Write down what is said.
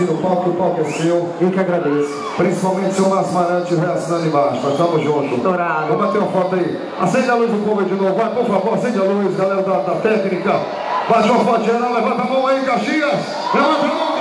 assim no palco, que o palco é seu. Eu que agradeço. Principalmente seu Márcio Marante reacionando embaixo. Nós estamos juntos. Estourado. Vamos bater uma foto aí. Acende a luz do povo de novo. Vai, por favor, acende a luz, galera da técnica. Bate uma foto geral, levanta a mão aí, Caxias. Levanta a mão.